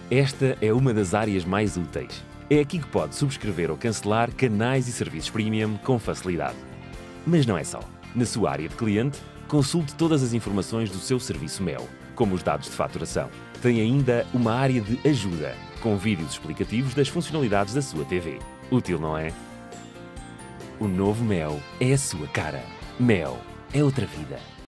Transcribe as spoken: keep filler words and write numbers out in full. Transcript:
Esta é uma das áreas mais úteis. É aqui que pode subscrever ou cancelar canais e serviços premium com facilidade. Mas não é só. Na sua área de cliente, consulte todas as informações do seu serviço Mel, como os dados de faturação. Tem ainda uma área de ajuda, com vídeos explicativos das funcionalidades da sua T V. Útil, não é? O novo Mel é a sua cara. Mel é outra vida.